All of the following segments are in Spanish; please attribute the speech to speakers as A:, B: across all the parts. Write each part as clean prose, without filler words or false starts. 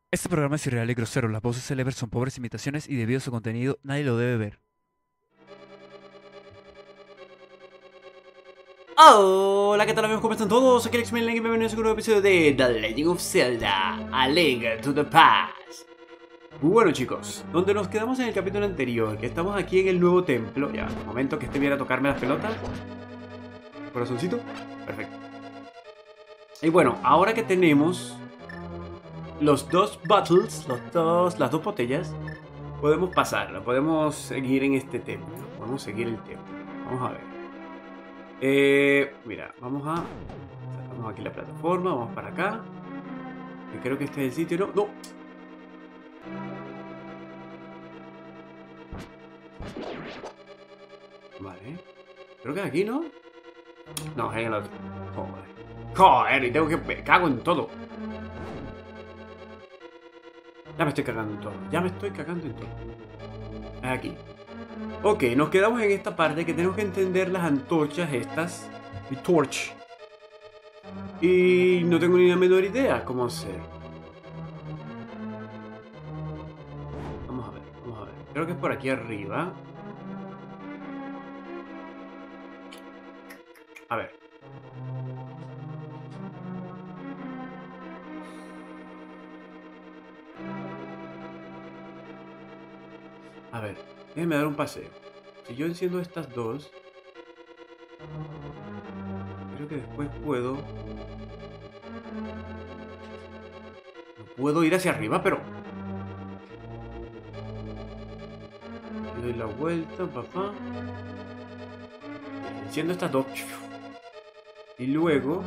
A: Este programa es irreal y grosero, las voces célebres son pobres imitaciones y debido a su contenido nadie lo debe ver.
B: Hola, ¿qué tal amigos? ¿Cómo están todos? Aquí Alex Mainland y bienvenidos a un nuevo episodio de The Legend of Zelda: A Link to the Past. Bueno chicos, donde nos quedamos en el capítulo anterior, que estamos aquí en el nuevo templo. Ya, un momento que este viera a tocarme las pelotas. Corazoncito. Perfecto. Y bueno, ahora que tenemos los dos bottles, las dos botellas, podemos pasarlo, podemos seguir en este templo. Podemos seguir el templo. Vamos a ver. Mira, sacamos aquí la plataforma, vamos para acá. Que creo que este es el sitio, ¿no? ¡No! Vale. Creo que es aquí, ¿no? No, es en el otro. Joder. Joder, y tengo que... Me cago en todo. Ya me estoy cagando en todo. Ya me estoy cagando en todo. Es aquí. Ok, nos quedamos en esta parte que tenemos que encender las antorchas estas. Y torch. Y no tengo ni la menor idea cómo hacer. Vamos a ver, vamos a ver. Creo que es por aquí arriba. A ver. A ver, déjenme dar un paseo. Si yo enciendo estas dos, creo que después puedo... No puedo ir hacia arriba, pero... Le doy la vuelta, papá. Enciendo estas dos. Y luego...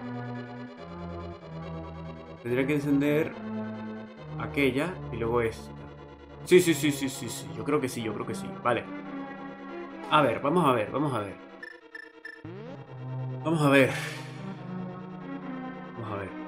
B: Tendría que encender aquella y luego esta. Sí. Yo creo que sí, yo creo que sí. Vale. A ver, vamos a ver, vamos a ver. Vamos a ver. Vamos a ver.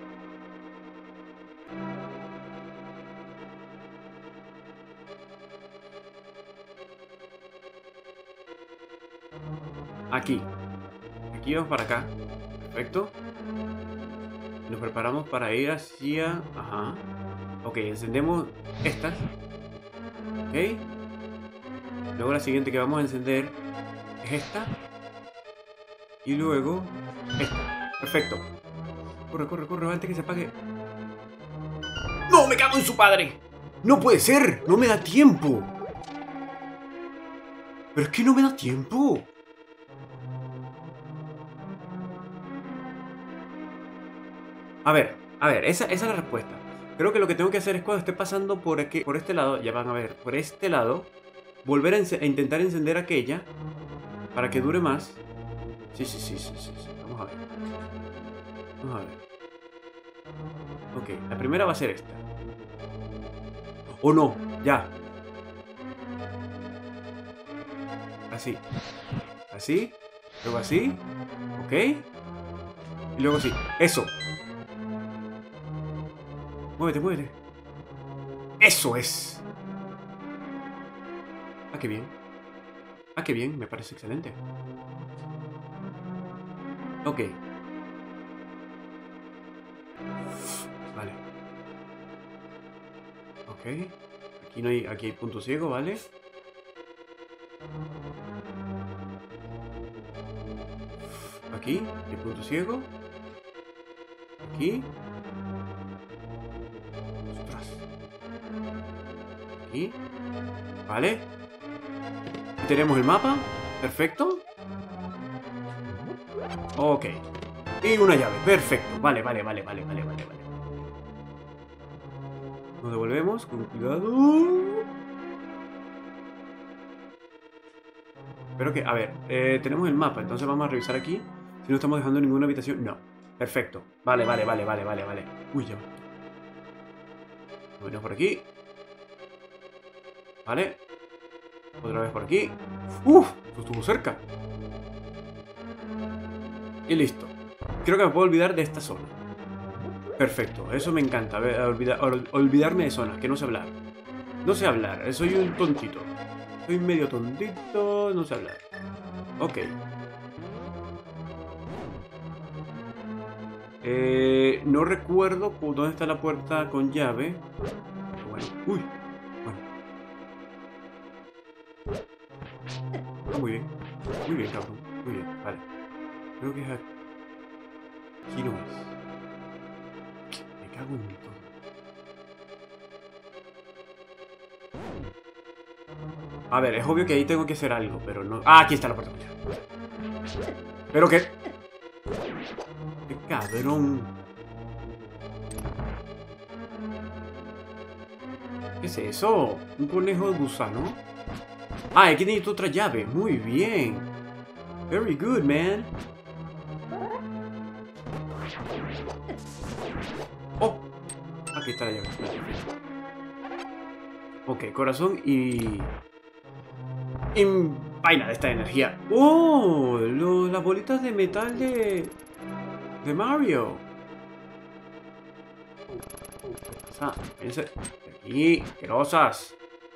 B: Aquí. Aquí vamos para acá. Perfecto. Nos preparamos para ir hacia... Ajá. Ok, encendemos estas. Ok. Luego la siguiente que vamos a encender es esta. Y luego esta. Perfecto. Corre, corre, corre, antes que se apague. ¡No! ¡Me cago en su padre! ¡No puede ser! ¡No me da tiempo! ¡Pero es que no me da tiempo! A ver, esa es la respuesta. Creo que lo que tengo que hacer es cuando esté pasando por aquí, por este lado, ya van a ver, por este lado, volver a intentar encender aquella para que dure más. Sí. Vamos a ver. Vamos a ver. Ok, la primera va a ser esta. ¡Oh no! Ya. Así. Así. Luego así. Ok. Y luego así. ¡Eso! Muévete, muévete. ¡Eso es! Ah, qué bien. Ah, qué bien, me parece excelente. Ok. Vale. Ok. Aquí no hay. Aquí hay punto ciego, ¿vale? Aquí hay punto ciego. Aquí. Ostras. Aquí. Vale. Y tenemos el mapa. Perfecto. Ok. Y una llave. Perfecto. Vale. Nos devolvemos con cuidado. Espero que... A ver. Tenemos el mapa. Entonces vamos a revisar aquí. Si no estamos dejando ninguna habitación. No. Perfecto. Vale. Uy, ya va. Venimos por aquí. Vale. Otra vez por aquí. ¡Uf! Esto estuvo cerca. Y listo. Creo que me puedo olvidar de esta zona. Perfecto, eso me encanta. Olvidarme de zonas, que no sé hablar. No sé hablar, soy un tontito. Soy medio tontito, no sé hablar. Ok. No recuerdo dónde está la puerta con llave. Bueno, uy. Bueno. Ah, muy bien. Muy bien, cabrón. Muy bien, vale. Creo que es aquí. Aquí no es. Me cago en todo. A ver, es obvio que ahí tengo que hacer algo, pero no... Ah, aquí está la puerta. Pero que... ¡Qué cabrón! ¿Qué es eso? Un conejo de gusano. Ah, aquí necesito otra llave. Muy bien. Very good, man. Oh, aquí está la llave. Ok, corazón y vaina de esta energía. ¡Oh! Las bolitas de metal de Mario. ¿Qué pasa? Fíjense. Aquí, asquerosas.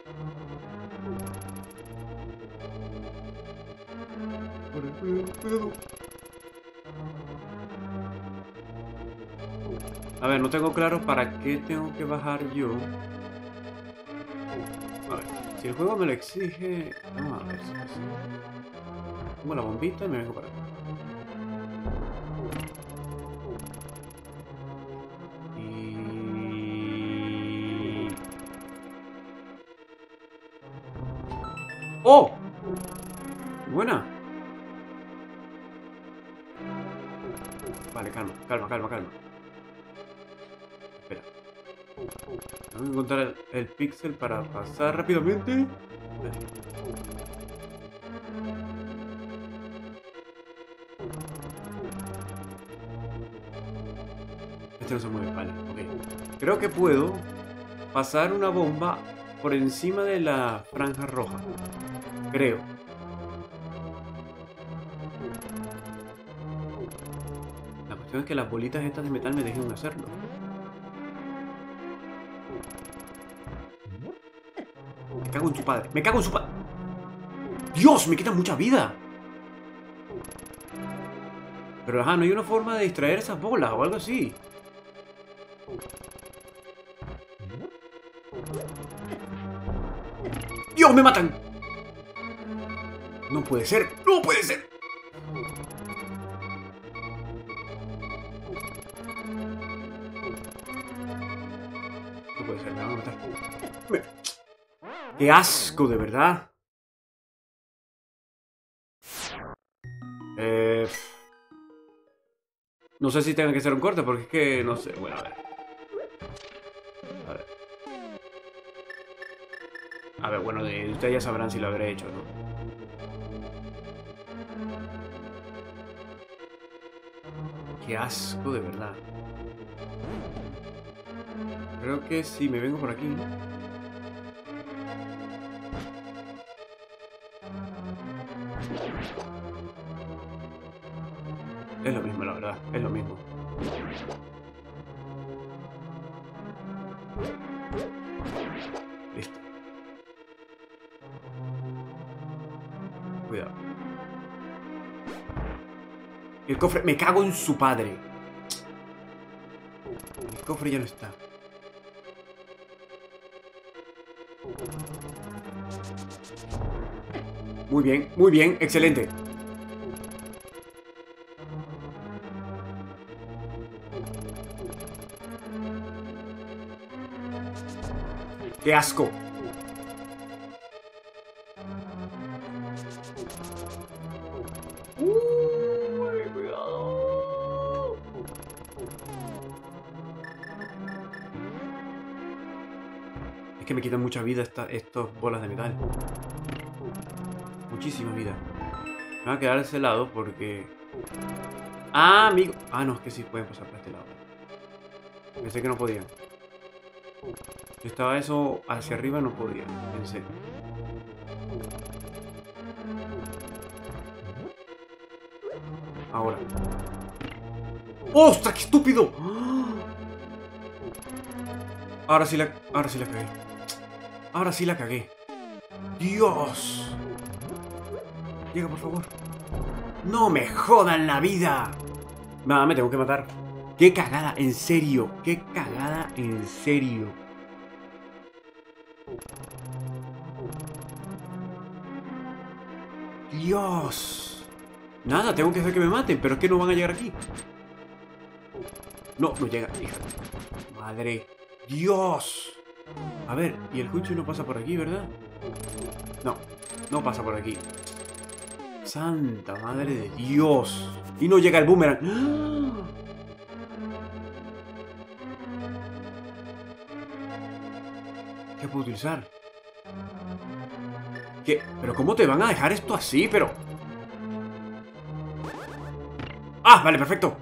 B: A ver, no tengo claro para qué tengo que bajar yo. A ver, si el juego me lo exige... Vamos a ver si es. Pongo la bombita y me vengo para acá. Y... ¡Oh! Buena. Vale, calma. Espera. Tengo que encontrar el píxel para pasar rápidamente. Este no se mueve, vale, ok. Creo que puedo pasar una bomba por encima de la franja roja. Creo. La cuestión es que las bolitas estas de metal me dejen hacerlo. Me cago en su padre. Me cago en su padre. ¡Dios! Me quita mucha vida. Pero ajá, no hay una forma de distraer esas bolas o algo así. ¡Dios! ¡Me matan! No puede ser. ¡No puede ser! No puede ser, me van a matar. ¡Qué asco, de verdad! No sé si tenga que hacer un corte, porque es que no sé. Bueno, a ver. A ver, bueno, ustedes ya sabrán si lo habré hecho, ¿no? ¡Qué asco, de verdad! Creo que si me vengo por aquí... Es lo mismo, la verdad. Es lo mismo. Listo. Cuidado. El cofre... Me cago en su padre. El cofre ya no está. Muy bien, excelente. ¡Qué asco! Cuidado. Es que me quitan mucha vida estos bolas de metal. Muchísima vida. Me voy a quedar de ese lado porque... ¡Ah, amigo! Ah, no, es que sí pueden pasar por este lado. Pensé que no podían. Si estaba eso hacia arriba, no podía. Pensé. Ahora. ¡Ostras, qué estúpido! Ahora sí la cagué. Ahora sí la cagué. ¡Dios! Llega, por favor. ¡No me jodan la vida! Nada, me tengo que matar. ¡Qué cagada! En serio. ¡Qué cagada! En serio. ¡Dios! Nada, tengo que hacer que me maten, pero es que no van a llegar aquí. No, no llega. Hija. Madre. ¡Dios! A ver, y el Huichu no pasa por aquí, ¿verdad? No, no pasa por aquí. Santa madre de Dios. Y no llega el boomerang. ¡Ah! ¿Qué puedo utilizar? ¿Qué? ¿Pero cómo te van a dejar esto así? Pero... ¡Ah! Vale, perfecto.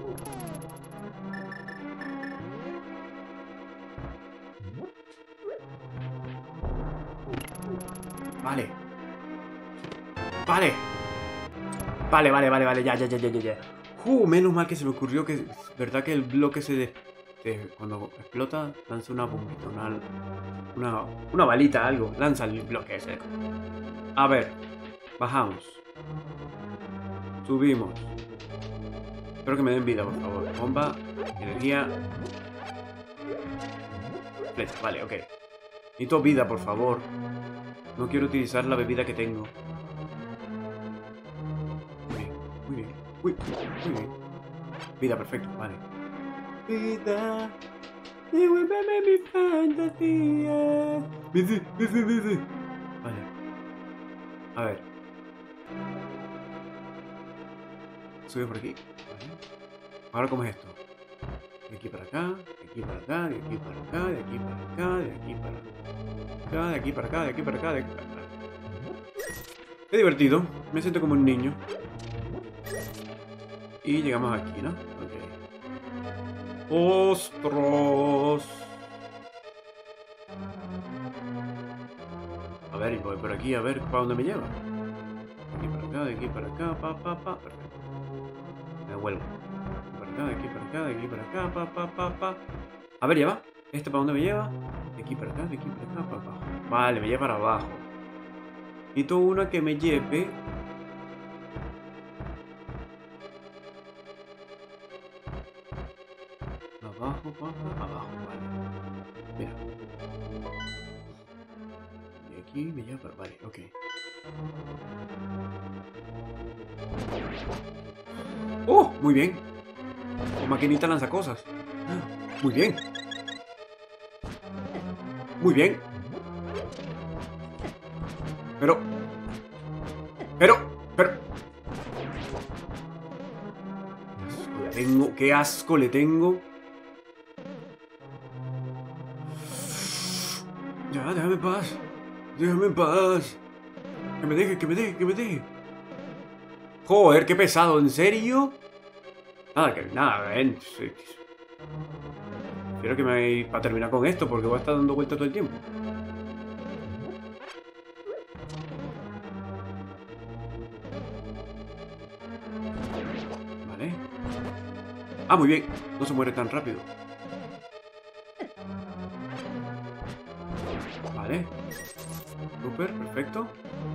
B: Vale. Vale. Vale, ya. Menos mal que se me ocurrió que... ¿Verdad que el bloque cuando explota, lanza una bombita, una balita, algo. Lanza el bloque ese. A ver. Bajamos. Subimos. Espero que me den vida, por favor. Bomba, energía. Flecha, vale, ok. Necesito vida, por favor. No quiero utilizar la bebida que tengo. Muy bien. Uy, muy bien. Vida, perfecto, vale. Vida, devuélveme mi fantasía. Bici. Vale. A ver. Sube por aquí. Vale. Ahora, ¿cómo es esto? De aquí para acá, de aquí para acá, de aquí para acá, de aquí para acá, de aquí para acá, de aquí para acá, de aquí para acá, de aquí para acá. Qué divertido. Me siento como un niño. Y llegamos aquí, ¿no? Ok. ¡Ostros! A ver, y voy por aquí a ver para dónde me lleva. De aquí para acá, de aquí para acá, pa. Perfecto. Me devuelvo. De aquí para acá, de aquí para acá, pa. A ver, ¿lleva? ¿Este para dónde me lleva? De aquí para acá, de aquí para acá, pa. Vale, me lleva para abajo. Necesito una que me lleve... Abajo, abajo, vale. Mira. Y aquí me lleva para... Vale, ok. ¡Oh! Muy bien. La maquinita lanza cosas. Muy bien. Muy bien. Pero... ¿Qué asco le tengo? Ya, déjame en paz. Déjame en paz. Que me deje. Joder, qué pesado, ¿en serio? Nada, ven. Sí. Quiero que me... Para terminar con esto, porque voy a estar dando vueltas todo el tiempo. Vale. Ah, muy bien. No se muere tan rápido. Vale. Súper, perfecto.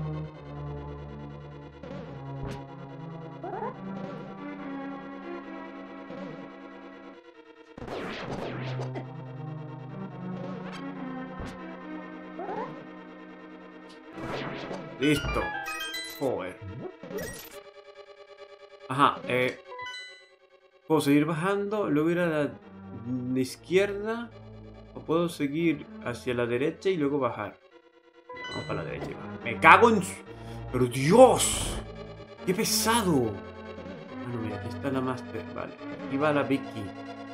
B: Listo. Joder. Ajá, puedo seguir bajando, luego ir a la izquierda, o puedo seguir hacia la derecha y luego bajar. Vamos para la derecha y bajar. Me cago en... ¡Pero Dios! ¡Qué pesado! Bueno, mira, aquí está la Master. Vale, aquí va la Vicky.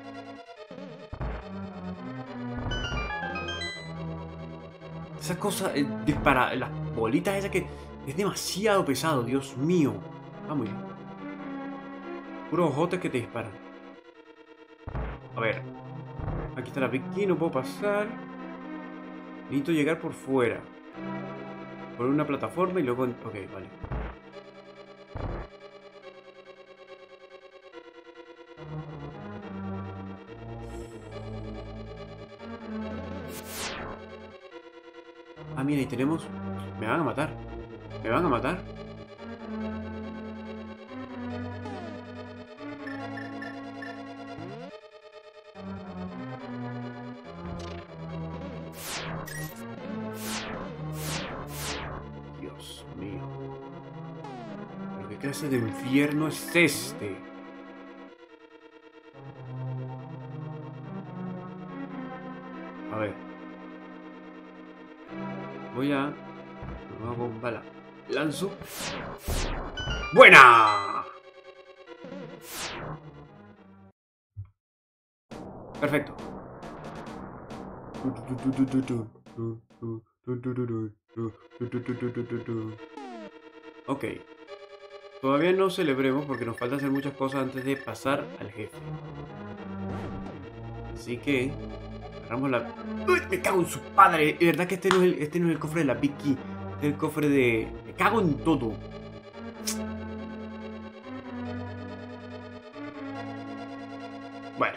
B: Esa cosa dispara, las bolitas esas que... Es demasiado pesado, Dios mío. Ah, muy bien. Puros ojotes que te disparan. A ver. Aquí está la Vicky, no puedo pasar. Necesito llegar por fuera. Por una plataforma y luego... Ok, vale. Ah, mira, y tenemos... Me van a matar. Me van a matar. Dios mío. ¿Pero qué clase de infierno es este? A ver. Voy a... Nueva bomba la lanzo. ¡Buena! Perfecto. Ok. Todavía no celebremos porque nos falta hacer muchas cosas antes de pasar al jefe. Así que... agarramos la... ¡Uy! ¡Me cago en su padre! De verdad que este no es el cofre de la Big Key. Este es el cofre de... Me cago en todo. Bueno.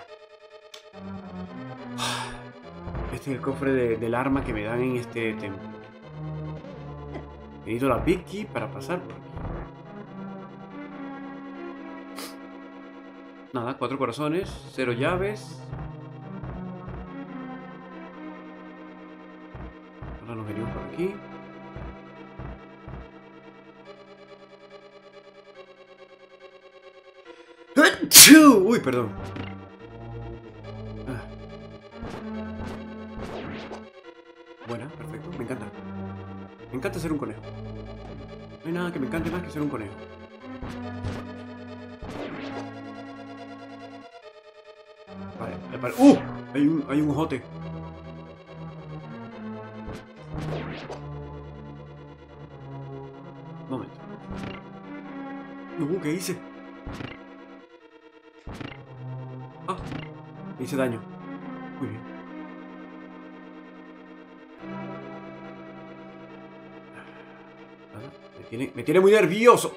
B: Este es el cofre del arma que me dan en este templo. Necesito la Big Key para pasar por aquí. Nada, 4 corazones, 0 llaves. Ahora nos venimos por aquí. Uy, perdón. Buena, perfecto, me encanta. Me encanta ser un conejo. No hay nada que me encante más que ser un conejo. Vale, vale. Hay un jote. Un momento. ¿Qué hice? Ah, me hice daño. Muy bien. Me tiene muy nervioso.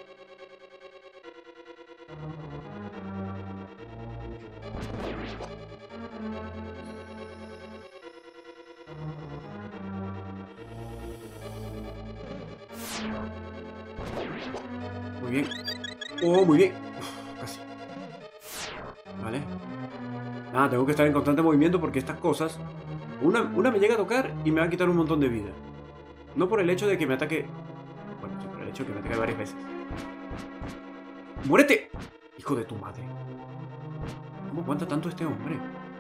B: Muy bien. Oh, muy bien. Uf, casi. Vale. Nada, tengo que estar en constante movimiento porque estas cosas... Una me llega a tocar y me va a quitar un montón de vida. No por el hecho de que me ataque... Bueno, sí, por el hecho de que me ataque varias veces. ¡Muérete! Hijo de tu madre. ¿Cómo aguanta tanto este hombre?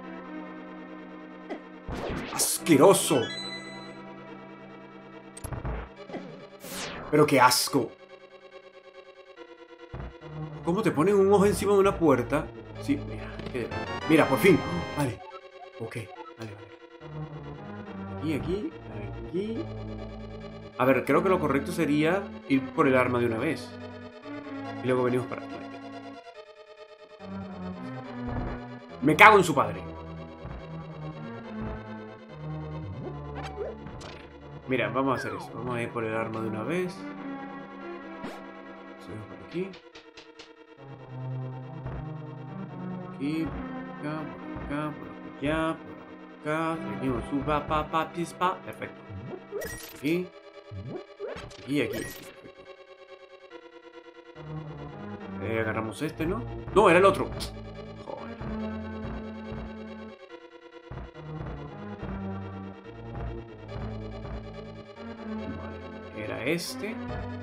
B: ¡Asqueroso! ¡Pero qué asco! ¿Cómo te ponen un ojo encima de una puerta? Sí, mira. Mira, por fin. Vale. Ok. Vale. Aquí. A ver, creo que lo correcto sería ir por el arma de una vez. Y luego venimos para aquí. Me cago en su padre. Mira, vamos a hacer eso. Vamos a ir por el arma de una vez. Subimos por aquí. Aquí, por acá, por allá, por acá. Seguimos, suba, pispa. Perfecto. Aquí. Aquí. Perfecto. Agarramos este, ¿no? No, era el otro. Joder. Vale, era este.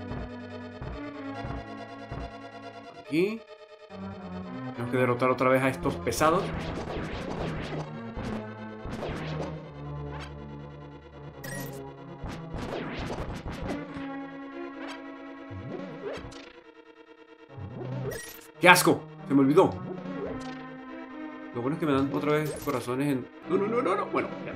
B: Aquí. Tenemos que derrotar otra vez a estos pesados. ¡Qué asco! Se me olvidó. Lo bueno es que me dan otra vez corazones en... No. Bueno, ya.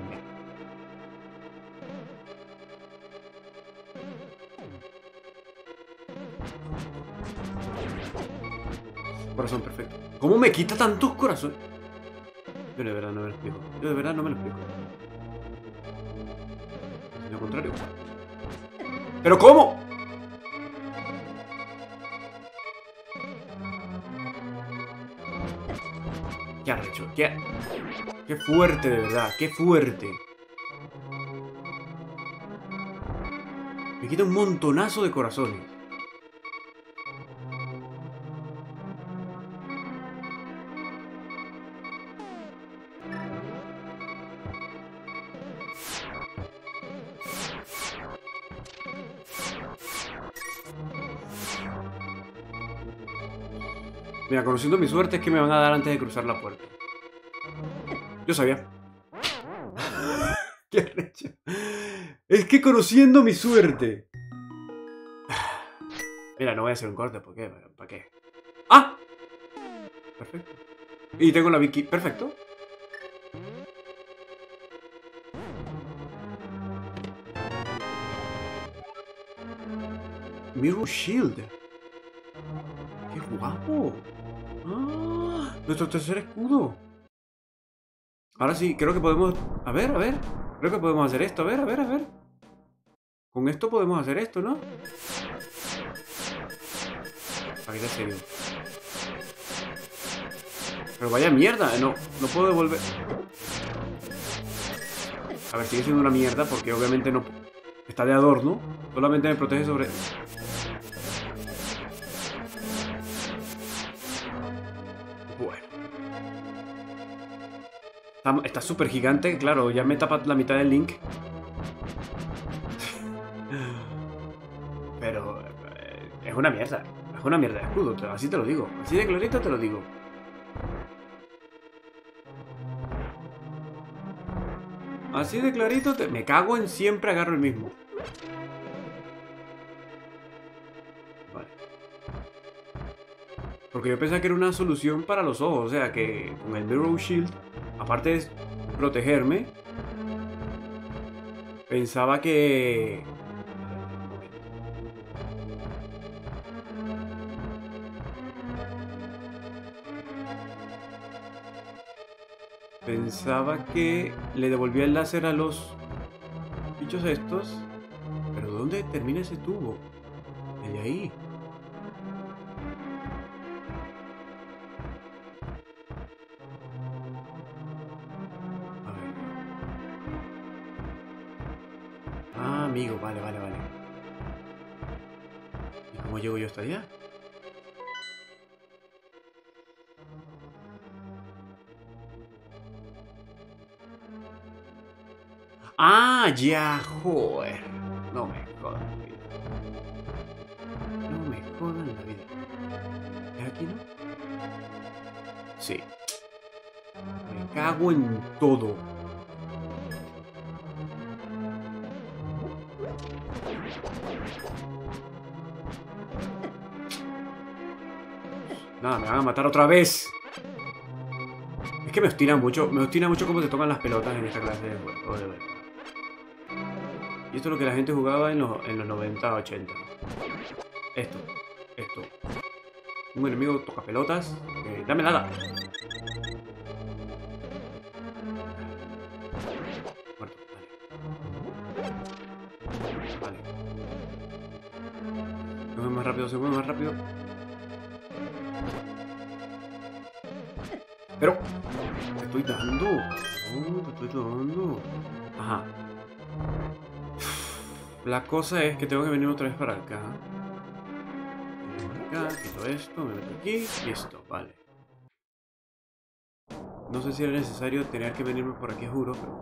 B: Corazón perfecto. ¿Cómo me quita tantos corazones? Yo de verdad no me lo explico. Es lo contrario. ¿Pero cómo? ¿Qué has hecho? Qué fuerte, de verdad. Qué fuerte. Me quita un montonazo de corazones. Mira, conociendo mi suerte es que me van a dar antes de cruzar la puerta. Yo sabía. Qué arrecho. Es que conociendo mi suerte. Mira, no voy a hacer un corte, ¿por qué? ¿Para qué? ¡Ah! Perfecto. Y tengo la Vicky. Perfecto. Mirror Shield. ¡Qué guapo! ¡Ah! Nuestro tercer escudo. Ahora sí, creo que podemos... A ver. Creo que podemos hacer esto. A ver. Con esto podemos hacer esto, ¿no? Para que serio. Pero vaya mierda. No puedo devolver. A ver, sigue siendo una mierda porque obviamente no... Está de adorno. Solamente me protege sobre... Bueno. Está súper gigante, claro, ya me tapa la mitad del Link. Pero es una mierda. Es una mierda de escudo, así te lo digo. Así de clarito te lo digo. Así de clarito me cago en siempre agarro el mismo. Vale. Porque yo pensaba que era una solución para los ojos. O sea, que con el Mirror Shield, aparte de protegerme, pensaba que... Pensaba que le devolvía el láser a los bichos estos. Pero ¿dónde termina ese tubo? El de ahí. A ver. Ah, amigo, vale. ¿Y cómo llego yo hasta allá? Ah, ya, joder. No me jodan la vida. No me jodan la vida. ¿Es aquí, no? Sí. Me cago en todo. Nada, me van a matar otra vez. Es que me obstina mucho cómo se tocan las pelotas en esta clase de juego, de verdad. Y esto es lo que la gente jugaba en los 90, 80. Esto. Un enemigo toca pelotas. ¡Dame nada! Muerto, vale. Se mueve más rápido. Pero... Te estoy dando. Ajá. La cosa es que tengo que venir otra vez para acá. Quito esto, me meto aquí. Listo, vale. No sé si era necesario tener que venirme por aquí, juro, pero...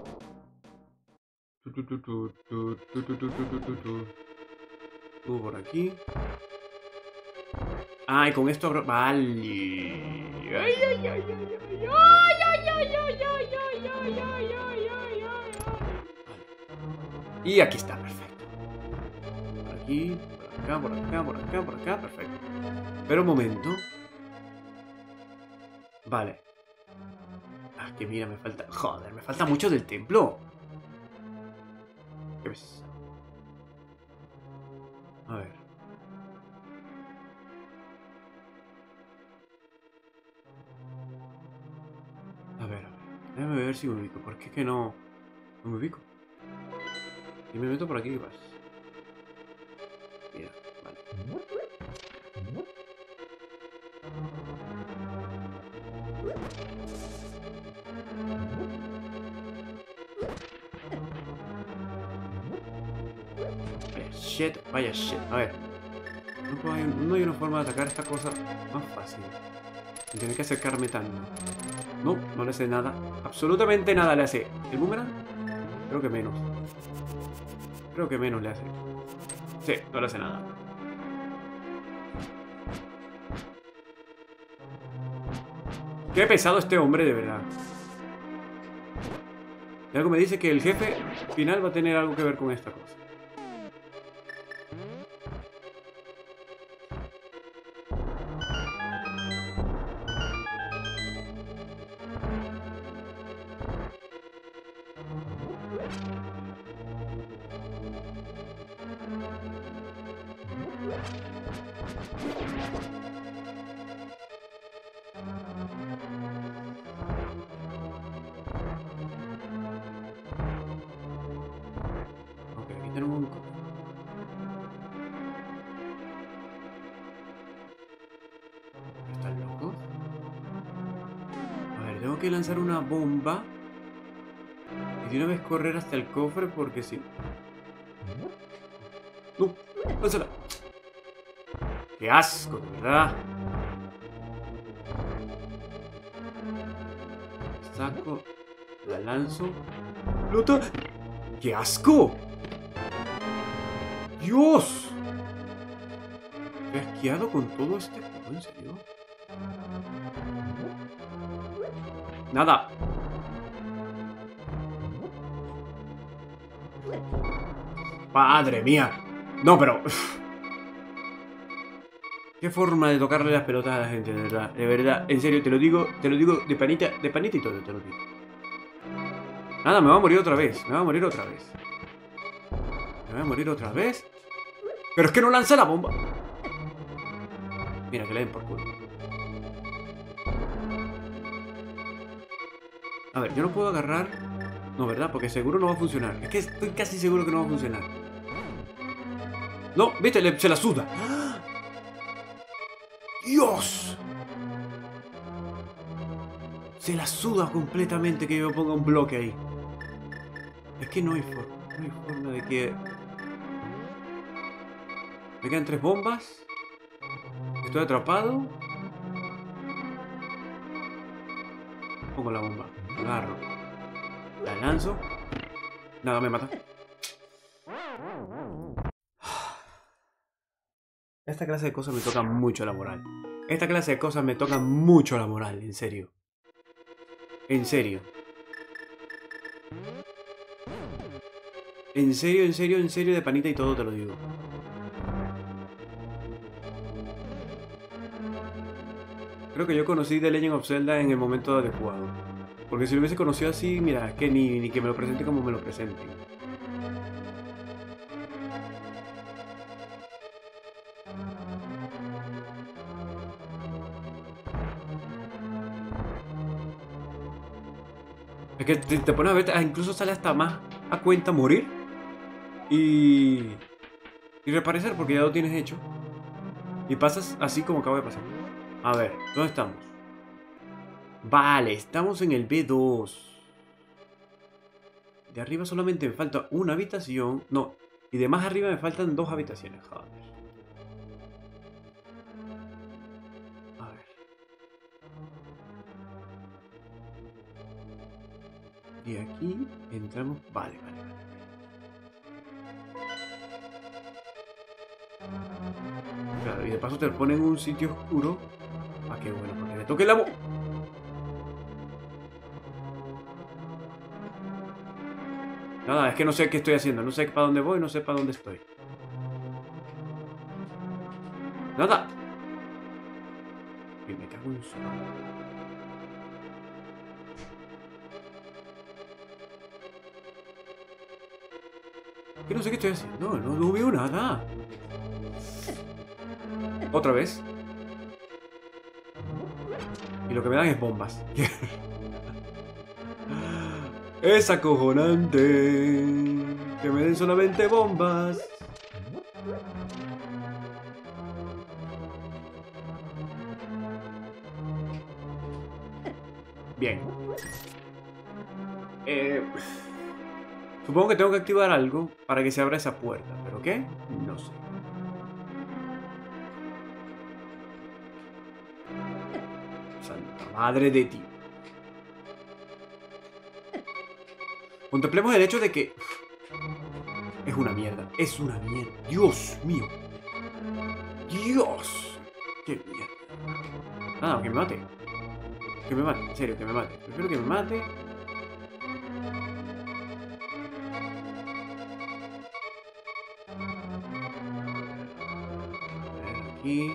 B: Tú por aquí. Ah, y con esto abro... Vale. Y aquí está, perfecto. Por aquí, por acá, perfecto. Pero un momento. Vale. Ah, que mira, me falta... Joder, me falta mucho del templo. ¿Qué ves? A ver. Déjame ver si me ubico. ¿Por qué que no me ubico? Y me meto por aquí, ¿qué pasa? Mira, vale. Vaya shit. A ver. No hay una forma de atacar esta cosa más fácil. Tiene que acercarme tanto. No le hace nada. Absolutamente nada le hace. ¿El boomerang? Creo que menos. Le hace. Sí, no le hace nada. Qué pesado este hombre, de verdad. Y algo me dice que el jefe final va a tener algo que ver con esta cosa. Ok, aquí tenemos un cofre. ¿Estás loco? A ver, tengo que lanzar una bomba y de una vez correr hasta el cofre porque sí. ¡No! ¡Lánzala! ¡Qué asco, de verdad! Saco, la lanzo. ¡Lota! ¡Qué asco! ¡Dios! Estoy asqueado con todo este juego, ¿en serio? ¡Nada! ¡Madre mía! No, pero... Qué forma de tocarle las pelotas a la gente, de verdad, en serio, te lo digo de panita y todo, te lo digo. Nada, me va a morir otra vez, me va a morir otra vez. Me voy a morir otra vez. Pero es que no lanza la bomba. Mira, que le den por culo. A ver, yo no puedo agarrar... No, ¿verdad? Porque seguro no va a funcionar. Es que estoy casi seguro que no va a funcionar. No, viste, se la suda. ¡Dios! Se la suda completamente que yo ponga un bloque ahí. Es que no hay forma de que... Me quedan 3 bombas. Estoy atrapado. Pongo la bomba. Agarro. La lanzo. Nada, me mata. Esta clase de cosas me tocan mucho la moral. Esta clase de cosas me tocan mucho la moral, en serio. En serio. En serio, de panita y todo te lo digo. Creo que yo conocí The Legend of Zelda en el momento adecuado. Porque si lo hubiese conocido así, mira, es que ni que me lo presente como me lo presenten. Es que te pones a ver, incluso sale hasta más a cuenta morir y reaparecer porque ya lo tienes hecho. Y pasas así como acaba de pasar. A ver, ¿dónde estamos? Vale, estamos en el B2. De arriba solamente me falta una habitación. No, y de más arriba me faltan 2 habitaciones. Joder. A ver. Y aquí entramos... Vale. Claro, y de paso te lo ponen en un sitio oscuro. Ah, qué bueno, porque le toque la voz. Nada, es que no sé qué estoy haciendo. No sé para dónde voy, no sé para dónde estoy. Nada. Y me cago en su... Que no sé qué estoy haciendo. No veo nada. Otra vez. Y lo que me dan es bombas. Es acojonante que me den solamente bombas. Bien. Supongo que tengo que activar algo para que se abra esa puerta. ¿Pero qué? No sé. Santa madre de ti. Contemplemos el hecho de que... Es una mierda. Es una mierda. Dios mío. Dios. Qué mierda. Nada, que me mate. Que me mate, en serio, que me mate. Prefiero que me mate. A ver, aquí.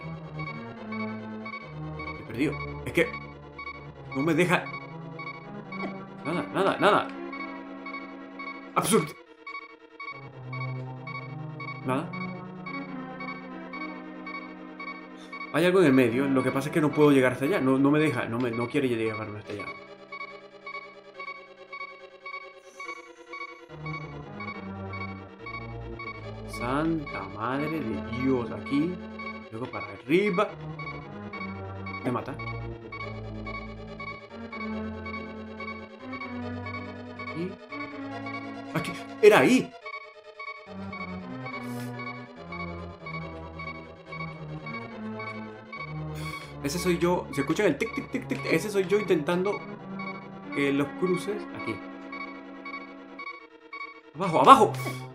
B: He perdido. Es que no me deja. Nada, nada, nada. Absurdo. Nada. Hay algo en el medio, lo que pasa es que no puedo llegar hasta allá. No me deja, no quiere llevarme hasta allá. Santa madre de Dios, aquí. Luego para arriba. Me mata. Aquí. Aquí. Era ahí. Ese soy yo. ¿Se escucha el tic, tic, tic, tic? Ese soy yo intentando que los cruces. Aquí. Abajo, abajo.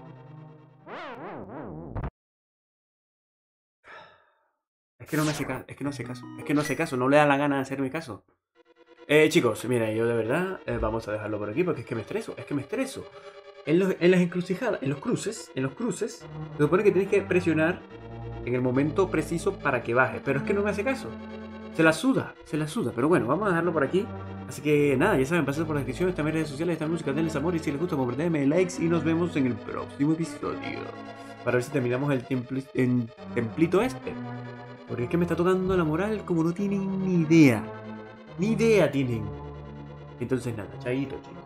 B: Es que no me hace caso. Es que no hace caso. Es que no hace caso. No le da la gana de hacerme caso. Chicos, mira, yo de verdad vamos a dejarlo por aquí porque es que me estreso. Es que me estreso. En las encrucijadas, en los cruces, se supone que tienes que presionar en el momento preciso para que baje. Pero es que no me hace caso. Se la suda. Pero bueno, vamos a dejarlo por aquí. Así que nada, ya saben, pasen por la descripción, están mis redes sociales, esta música, denles amor y si les gusta, denme likes y nos vemos en el próximo episodio. Para ver si terminamos el templito este. Porque es que me está tocando la moral como no tienen ni idea. Ni idea tienen. Entonces nada, chaito chicos.